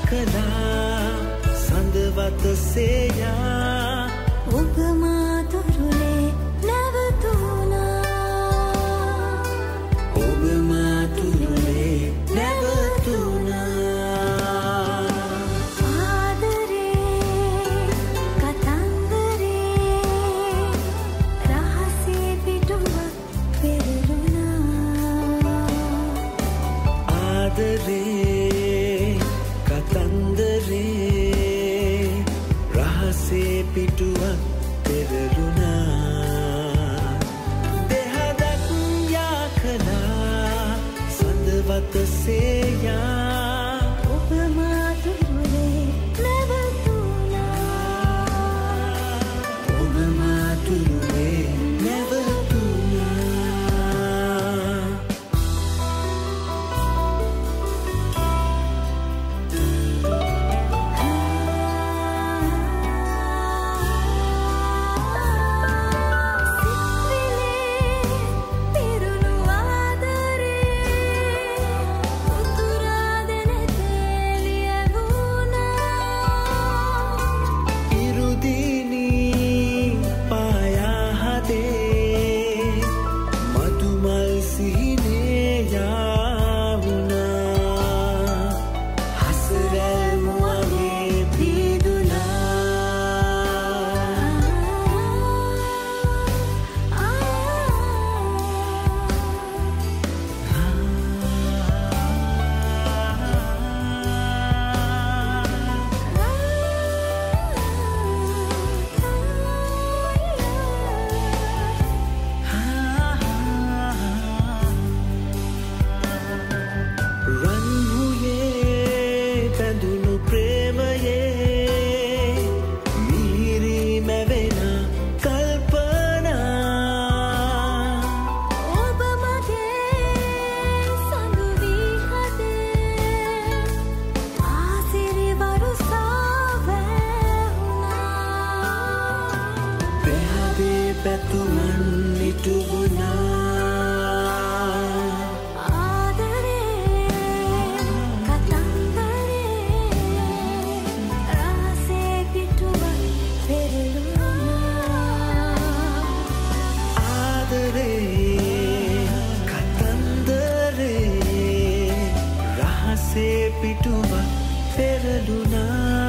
කලා සඳවත සේයා ඔබ මාතුරුලේ නැවතුණා ඔබ මාතුරුලේ නැවතුණා ආදරේ කතන්දරේ රහසේ පිටුවක් පෙරළුණා ආදරේ කතන්දරේ රහසේ පිටුවක් පෙරළුණා දෙහදක් යා කලා සඳවත සේයා ඔබ මාතුරුලේ නැවතුණා ඔබ මාතුරුලේ නැවතුණා පිරුණු ආදරේ උතුරාදෙන තෙලිය වුණා ඉරුදිනී පායාහදේ මතුමල් සිහිනේ යාවුණා හසරැල් මුවගේ රන්හුයේ බැඳුණු ප්‍රේමයේ මිහිරි මැවෙන කල්පනා ඔබ මගේ සඳු වී හදේ ආසිරි වරුසා වැහුණා පැහැදේ පැතුමන් නිටුවුණා ආදරේ කතන්දරේ රහසේ පිටුවක් පෙරළුණා ආදරේ කතන්දරේ රහසේ පිටුවක් පෙරළුණා